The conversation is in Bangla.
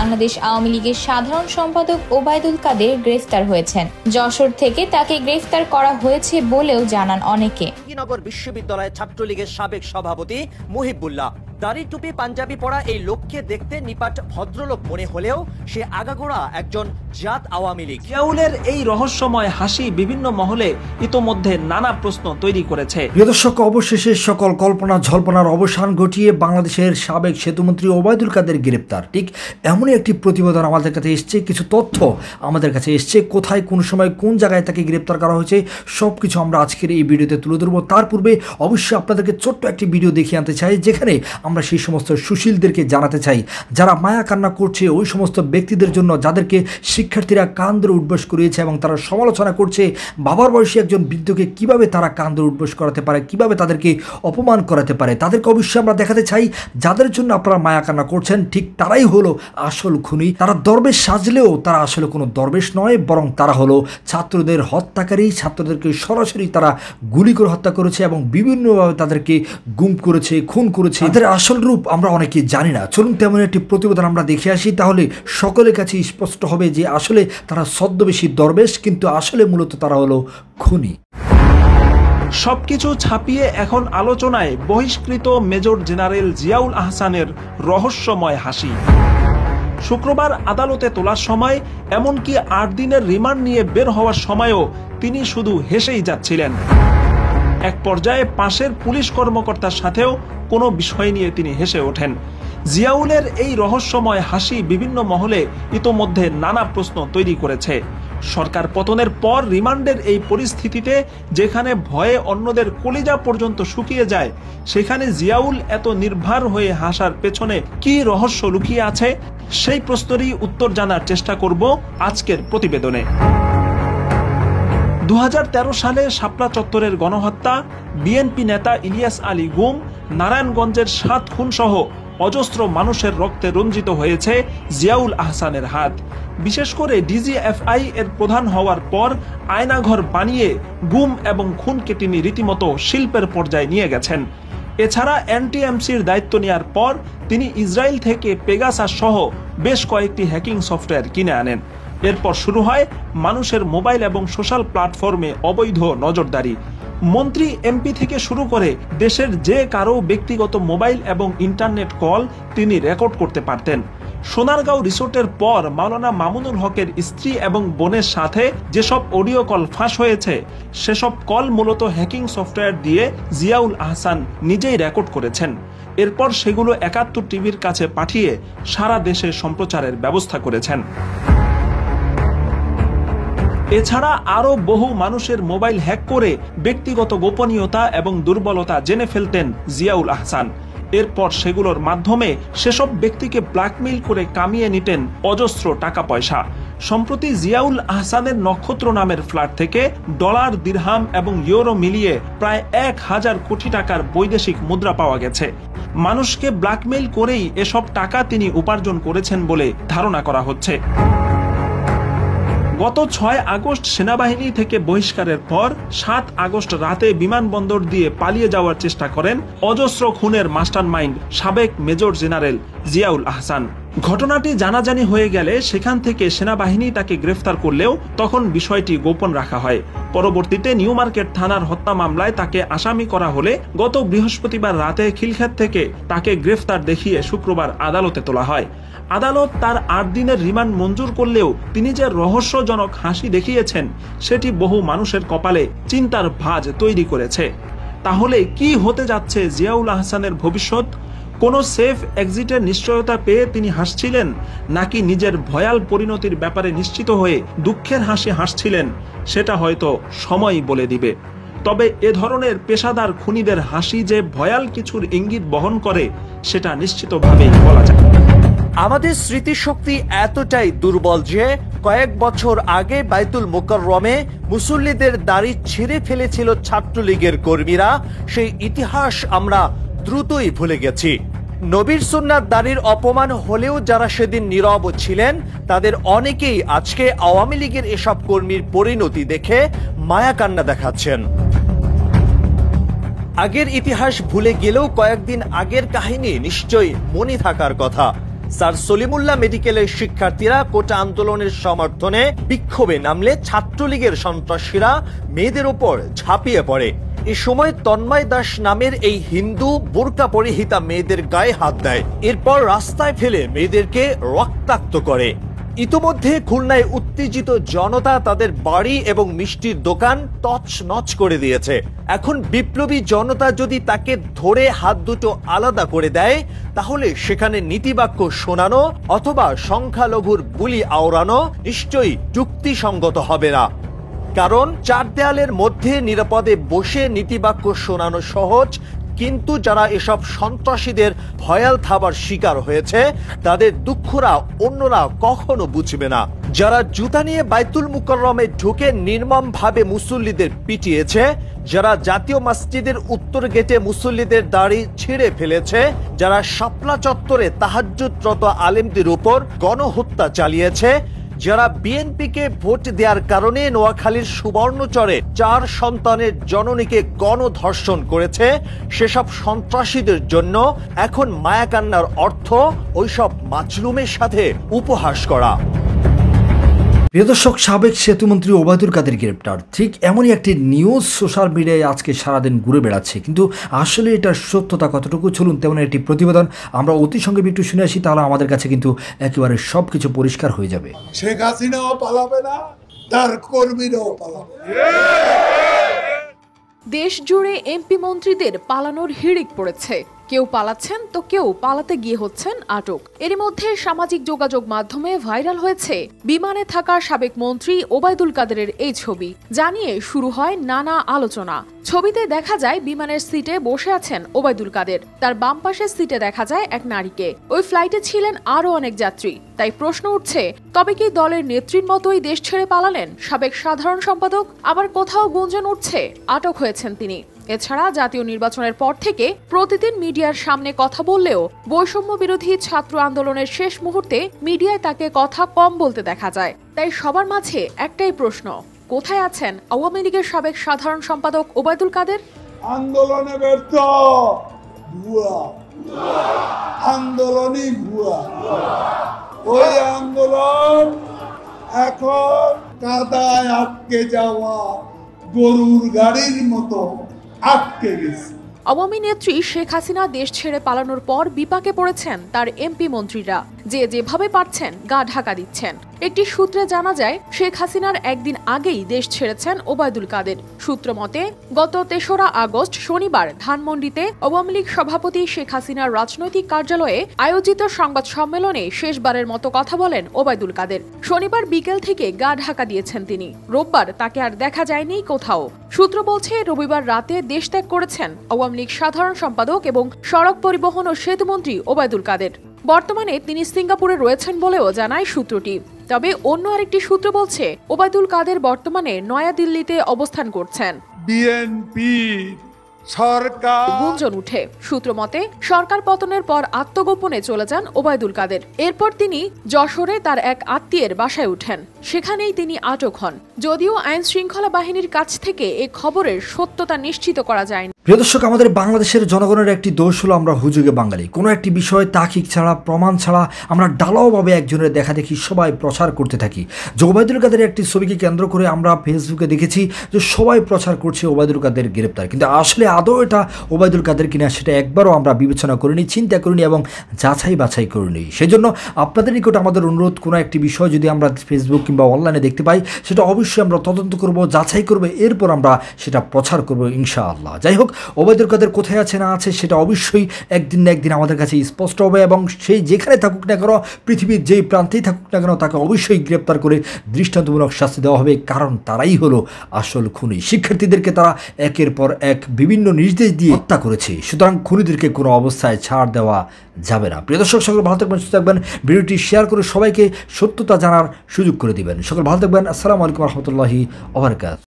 বাংলাদেশ আওয়ামী লীগের সাধারণ সম্পাদক ওবায়দুল কাদের গ্রেফতার হয়েছেন। যশোর থেকে তাকে গ্রেফতার করা হয়েছে বলেও জানান অনেকে। নগর বিশ্ববিদ্যালয় ছাত্রলীগের সাবেক সভাপতি মুহিবুল্লাহ দাড়ি টুপি পাঞ্জাবি পরা এই লোককে দেখতে নিপাট ভদ্রলোক মনে হলেও সে আগাগোড়া একজন জাত আওয়ামী লীগ। জিয়াউলের এই রহস্যময় হাসি বিভিন্ন মহলে ইতোমধ্যে নানা প্রশ্ন তৈরি করেছে। প্রিয় দর্শক, অবশেষে সকল কল্পনা জল্পনার অবসান ঘটিয়ে বাংলাদেশের সাবেক সেতুমন্ত্রী ওবায়দুল কাদের গ্রেপ্তার। ঠিক এমনই একটি প্রতিবেদন আমাদের কাছে এসছে, কিছু তথ্য আমাদের কাছে এসছে, কোথায় কোন সময় কোন জায়গায় তাকে গ্রেপ্তার করা হয়েছে সবকিছু আমরা আজকের এই ভিডিওতে তুলে ধরবো। তার পূর্বে অবশ্যই আপনাদেরকে ছোট্ট একটি ভিডিও দেখিয়ে আনতে চাই, যেখানে আমরা সেই সমস্ত সুশীলদেরকে জানাতে চাই যারা মায়া কান্না করছে, ওই সমস্ত ব্যক্তিদের জন্য যাদেরকে শিক্ষার্থীরা কান ধরে উঠবোস করিয়েছে এবং তারা সমালোচনা করছে বাবার বয়সী একজন বৃদ্ধকে কিভাবে তারা কান ধরে উঠবোস করাতে পারে, কিভাবে তাদেরকে অপমান করাতে পারে। তাদেরকে অবশ্যই আমরা দেখাতে চাই যাদের জন্য আপনারা মায়া কান্না করছেন ঠিক তারাই হলো আসল খুনি। তারা দরবেশ সাজলেও তারা আসলে কোনো দরবেশ নয়, বরং তারা হলো ছাত্রদের হত্যাকারী। ছাত্রদেরকে সরাসরি তারা গুলি করে হত্যা করেছে এবং বিভিন্নভাবে তাদেরকে গুম করেছে, খুন করেছে। তাদের আসল রূপ আমরা অনেকে জানি না। চলুন তেমন একটি প্রতিবেদন আমরা দেখে আসি, তাহলে সকলের কাছে স্পষ্ট হবে যে আসলে তারা ছদ্মবেশী দরবেশ, কিন্তু আসলে মূলত তারা হলো খুনি। সবকিছু ছাপিয়ে এখন আলোচনায় বহিষ্কৃত মেজর জেনারেল জিয়াউল আহসানের রহস্যময় হাসি। শুক্রবার আদালতে তোলার সময়, এমনকি 8 দিনের রিমান্ড নিয়ে বের হওয়ার সময়ও তিনি শুধু হেসেই যাচ্ছিলেন। এক পর্যায়ে পাশের পুলিশ কর্মকর্তার সাথেও কোনো বিষয় নিয়ে তিনি হেসে ওঠেন। জিয়াউলের এই রহস্যময় হাসি বিভিন্ন মহলে ইতোমধ্যে নানা প্রশ্ন তৈরি করেছে। সরকার পতনের পর রিমান্ডের এই পরিস্থিতিতে, যেখানে ভয়ে অন্যদের কলিজা পর্যন্ত শুকিয়ে যায়, সেখানে জিয়াউল এত নির্ভর হয়ে হাসার পেছনে কি রহস্য লুকিয়ে আছে, সেই প্রশ্নেরই উত্তর জানার চেষ্টা করব আজকের প্রতিবেদনে। 2013 সালে শাপলা চত্বরের গণহত্যা, বিএনপি নেতা ইলিয়াস আলী গুম, নারায়ণগঞ্জের 7 খুন সহ অজস্র মানুষের রক্তে রঞ্জিত হয়েছে জিয়াউল আহসানের হাত। বিশেষ করে ডিজিএফআই এর প্রধান হওয়ার পর আয়নাঘর বানিয়ে গুম এবং খুনকে তিনি রীতিমতো শিল্পের পর্যায়ে নিয়ে গেছেন। এছাড়া এনটিএমসির দায়িত্ব নেওয়ার পর তিনি ইসরায়েল থেকে পেগাসাস সহ বেশ কয়েকটি হ্যাকিং সফটওয়্যার কিনে আনেন। এরপর শুরু হয় মানুষের মোবাইল এবং সোশ্যাল প্ল্যাটফর্মে অবৈধ নজরদারি। মন্ত্রী, এমপি থেকে শুরু করে দেশের যে কারো ব্যক্তিগত মোবাইল এবং ইন্টারনেট কল তিনি রেকর্ড করতে পারতেন। সোনারগাঁও রিসোর্টের পর মাওলানা মামুনুল হকের স্ত্রী এবং বোনের সাথে যেসব অডিও কল ফাঁস হয়েছে, সেসব কল মূলত হ্যাকিং সফটওয়্যার দিয়ে জিয়াউল আহসান নিজেই রেকর্ড করেছেন। এরপর সেগুলো 71 টিভির কাছে পাঠিয়ে সারা দেশে সম্প্রচারের ব্যবস্থা করেছেন। এছাড়া আরো বহু মানুষের মোবাইল হ্যাক করে ব্যক্তিগত গোপনীয়তা এবং দুর্বলতা জেনে ফেলতেন জিয়াউল আহসান। এরপর সেগুলোর মাধ্যমে সেসব ব্যক্তিকে ব্ল্যাকমেইল করে কামিয়ে নিতেন অজস্র টাকা পয়সা। সম্প্রতি জিয়াউল আহসানের নক্ষত্র নামের ফ্ল্যাট থেকে ডলার, দিরহাম এবং ইউরো মিলিয়ে প্রায় 1000 কোটি টাকার বৈদেশিক মুদ্রা পাওয়া গেছে। মানুষকে ব্ল্যাকমেইল করেই এসব টাকা তিনি উপার্জন করেছেন বলে ধারণা করা হচ্ছে। গত 6 আগস্ট সেনাবাহিনী থেকে বহিষ্কারের পর 7 আগস্ট রাতে বিমানবন্দর দিয়ে পালিয়ে যাওয়ার চেষ্টা করেন অজস্র খুনের মাস্টারমাইন্ড সাবেক মেজর জেনারেল জিয়াউল আহসান। ঘটনাটি জানাজানি হয়ে গেলে সেখান থেকে সেনাবাহিনী তাকে গ্রেফতার করলেও তখন বিষয়টি গোপন রাখা হয়। পরবর্তীতে নিউ মার্কেট থানার হত্যা মামলায় তাকে আসামি করা হলে গত বৃহস্পতিবার রাতে খিলক্ষেত থেকে তাকে গ্রেফতার দেখিয়ে শুক্রবার আদালতে তোলা হয়। আদালত তার 8 দিনের রিমান্ড মঞ্জুর করলেও তিনি যে রহস্যজনক হাসি দেখিয়েছেন, সেটি বহু মানুষের কপালে চিন্তার ভাঁজ তৈরি করেছে। তাহলে কি হতে যাচ্ছে জিয়াউল আহসানের ভবিষ্যৎ? কোনো সেফ এক্সিটের নিশ্চয়তা পেয়ে তিনি হাসছিলেন, নাকি নিজের ভয়াল পরিণতির ব্যাপারে নিশ্চিত হয়ে দুঃখের হাসি হাসছিলেন, সেটা হয়তো সময়ই বলে দিবে। তবে এ ধরনের পেশাদার খুনিদের হাসি যে ভয়াল কিছুর ইঙ্গিত বহন করে, সেটা নিশ্চিতভাবেই বলা যায়। আমাদের স্মৃতিশক্তি এতটাই দুর্বল যে কয়েক বছর আগে বাইতুল মোকাররমে মুসল্লিদের দাড়ি ছিঁড়ে ফেলেছিল ছাত্রলীগের কর্মীরা। সেই ইতিহাস আমরা দ্রুতই ভুলে গেছি। নবীর সুন্নাত দাড়ির অপমান হলেও যারা সেদিন নীরব ছিলেন, তাদের অনেকেই আজকে আওয়ামী লীগের এসব কর্মীর পরিণতি দেখে মায়া কান্না দেখাচ্ছেন। আগের ইতিহাস ভুলে গেলেও কয়েকদিন আগের কাহিনী নিশ্চয়ই মনে থাকার কথা। স্যার সলিমুল্লাহ মেডিকেলের শিক্ষার্থীরা কোটা আন্দোলনের সমর্থনে বিক্ষোভে নামলে ছাত্রলীগের সন্ত্রাসীরা মেয়েদের উপর ঝাঁপিয়ে পড়ে। এ সময় তন্ময় দাস নামের এই হিন্দু বোরকা পরিহিতা মেয়েদের গায়ে হাত দেয়, এরপর রাস্তায় ফেলে মেয়েদেরকে রক্তাক্ত করে। ইতোমধ্যে খুলনায় উত্তেজিত জনতা তাদের বাড়ি এবং মিষ্টির দোকান তছনছ করে দিয়েছে। এখন বিপ্লবী জনতা যদি তাকে ধরে হাত দুটো আলাদা করে দেয়, তাহলে সেখানে নীতিবাক্য শোনানো অথবা সংখ্যালঘুর বুলি আওড়ানো নিশ্চয়ই যুক্তিসঙ্গত হবে না। কারণ চার দেয়ালের মধ্যে নিরাপদে বসে নীতিবাক্য শোনানো সহজ, কিন্তু যারা এসব সন্ত্রাসীদের ভয়াল থাবার শিকার হয়েছে তাদের দুঃখরা অন্যরা কখনো বুঝবে না। যারা জুতা নিয়ে বাইতুল মুকাররমে ঢুকে নির্মমভাবে মুসল্লিদের পিটিয়েছে, যারা জাতীয় মসজিদের উত্তর গেটে মুসল্লিদের দাড়ি ছিঁড়ে ফেলেছে, যারা শাপলা চত্বরে তাহাজ্জুদরত আলেমদের উপর গণহত্যা চালিয়েছে, যারা বিএনপিকে ভোট দেওয়ার কারণে নোয়াখালীর সুবর্ণচরে 4 সন্তানের জননীকে গণধর্ষণ করেছে, সেসব সন্ত্রাসীদের জন্য এখন মায়াকান্নার অর্থ ওইসব মাজলুমের সাথে উপহাস করা। প্রিয় দর্শক, সাবেক সেতুমন্ত্রী ওবায়দুল কাদের গ্রেপ্তার, ঠিক এমনই একটি নিউজ সোশ্যাল মিডিয়ায় আজকে সারাদিন ঘুরে বেড়াচ্ছে, কিন্তু আসলে এটার সত্যতা কতটুকু চলুন তেমন একটি প্রতিবেদন আমরা অতি সংক্ষেপে একটু শুনে আসি, তাহলে আমাদের কাছে কিন্তু একেবারে সব কিছু পরিষ্কার হয়ে যাবে। শেখ হাসিনাও পালাবে না, তার কর্মীরাও পালাবে। দেশ জুড়ে এমপি মন্ত্রীদের পালানোর হিড়িক পড়েছে। কেউ পালাচ্ছেন তো কেউ পালাতে গিয়ে হচ্ছেন আটক। এরই মধ্যে সামাজিক যোগাযোগ মাধ্যমে ভাইরাল হয়েছে বিমানে থাকা সাবেক মন্ত্রী ওবায়দুল কাদেরের এই ছবি, জানিয়ে শুরু হয় নানা আলোচনা। ছবিতে দেখা যায় বিমানের সিটে বসে আছেন ওবায়দুল কাদের, তার বাম পাশের সিটে দেখা যায় এক নারীকে। ওই ফ্লাইটে ছিলেন আরো অনেক যাত্রী। তাই প্রশ্ন উঠছে, তবে কি দলের নেত্রীর মতোই দেশ ছেড়ে পালালেন সাবেক সাধারণ সম্পাদক? আবার কোথাও গুঞ্জন উঠছে আটক হয়েছেন তিনি। এছাড়া জাতীয় নির্বাচনের পর থেকে প্রতিদিন মিডিয়ার সামনে কথা বললেও বৈষম্য বিরোধী ছাত্র আন্দোলনের শেষ মুহূর্তে মিডিয়ায় তাকে কথা কম বলতে দেখা যায়। তাই সবার মাঝে একটাই প্রশ্ন, কোথায় আছেন আওয়ামী লীগের সাবেক সাধারণ সম্পাদক ওবায়দুল কাদের? আন্দোলনে ব্যর্থ, ভুয়া আন্দোলনই ভুয়া। ওই আন্দোলন এখন কাদায় আটকে যাওয়া গরুর গাড়ির মতো আটকে গেছে। আওয়ামী নেত্রী শেখ হাসিনা দেশ ছেড়ে পালানোর পর বিপাকে পড়েছেন তার এমপি মন্ত্রীরা, যে যেভাবে পারছেন গা ঢাকা দিচ্ছেন। একটি সূত্রে জানা যায়, শেখ হাসিনার একদিন আগেই দেশ ছেড়েছেন ওবায়দুল কাদের। সূত্র মতে গত 3রা আগস্ট শনিবার ধানমন্ডিতে আওয়ামী লীগ সভাপতি শেখ হাসিনার রাজনৈতিক কার্যালয়ে আয়োজিত সংবাদ সম্মেলনে শেষবারের মতো কথা বলেন ওবায়দুল কাদের। শনিবার বিকেল থেকে গা ঢাকা দিয়েছেন তিনি। রোববার তাকে আর দেখা যায়নি কোথাও। সূত্র বলছে, রবিবার রাতে দেশ ত্যাগ করেছেন আওয়ামী লীগ সাধারণ সম্পাদক এবং সড়ক পরিবহন ও সেতুমন্ত্রী ওবায়দুল কাদের। বর্তমানে তিনি সিঙ্গাপুরে রয়েছেন বলেও জানায় সূত্রটি। তবে অন্য আরেকটি সূত্র বলছে, ওবায়দুল কাদের বর্তমানে নয়াদিল্লিতে অবস্থান করছেন। বিএনপি সরকার গুঞ্জন উঠে। সূত্র মতে সরকার পতনের পর আত্মগোপনে চলে যান ওবায়দুল কাদের। এরপর তিনি যশোরে তার এক আত্মীয়ের বাসায় উঠেন, সেখানেই তিনি আটক হন। যদিও আইন শৃঙ্খলা বাহিনীর কাছ থেকে এই খবরের সত্যতা নিশ্চিত করা যায়নি। প্রিয় দর্শক, আমাদের বাংলাদেশের জনগণের একটি দোষ হলো আমরা হুজুগে বাঙালি। কোনো একটি বিষয় তাকিক ছাড়া, প্রমাণ ছাড়া আমরা ডালাওভাবে একজনের দেখা দেখি সবাই প্রচার করতে থাকি। যে ওবায়দুল কাদের একটি ছবিকে কেন্দ্র করে আমরা ফেসবুকে দেখেছি যে সবাই প্রচার করছে ওবায়দুল কাদের গ্রেপ্তার, কিন্তু আসলে আদৌ এটা ওবায়দুল কাদের কিনা সেটা একবারও আমরা বিবেচনা করিনি, চিন্তা করিনি এবং যাচাই বাছাই করিনি। সেই জন্য আপনাদের নিকট আমাদের অনুরোধ, কোনো একটি বিষয় যদি আমরা ফেসবুক কিংবা অনলাইনে দেখতে পাই সেটা অবশ্যই আমরা তদন্ত করব, যাচাই করব, এরপর আমরা সেটা প্রচার করব ইনশাআল্লাহ। যাই হোক, ওবায়দুল কাদের কোথায় আছে না আছে সেটা অবশ্যই একদিন না একদিন আমাদের কাছে স্পষ্ট হবে, এবং সেই যেখানে থাকুক না কেন, পৃথিবীর যেই প্রান্তেই থাকুক না কেন, তাকে অবশ্যই গ্রেপ্তার করে দৃষ্টান্তমূলক শাস্তি দেওয়া হবে, কারণ তারাই হলো আসল খুনি। শিক্ষার্থীদেরকে তারা একের পর এক বিভিন্ন নির্দেশ দিয়ে হত্যা করেছে, সুতরাং খুনিদেরকে কোনো অবস্থায় ছাড় দেওয়া যাবে না। প্রিয় দর্শক, সকল ভালো থাকবেন, সুস্থ থাকবেন, ভিডিওটি শেয়ার করে সবাইকে সত্যতা জানার সুযোগ করে দিবেন। সকল ভালো থাকবেন। আসসালামু আলাইকুম রহমতুল্লাহি ওয়া বারাকাতুহু।